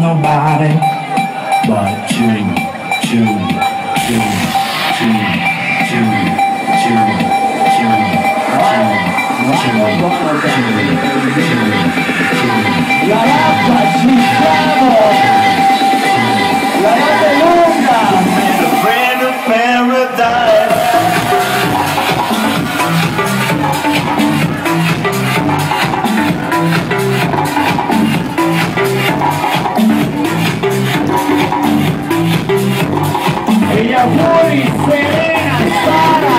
nobody but you. La rappa ci siamo! La notte è lunga! The friend of paradise. E gli auguri Serena Sara!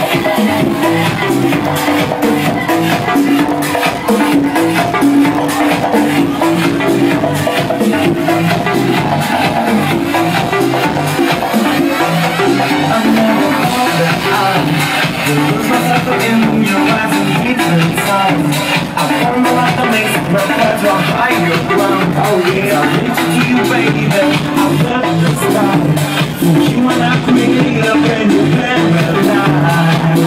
Oh yeah, I'm into you, baby. I love the sky. You and I created a brand new paradise.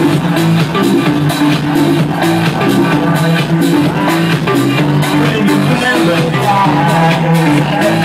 Brand new paradise.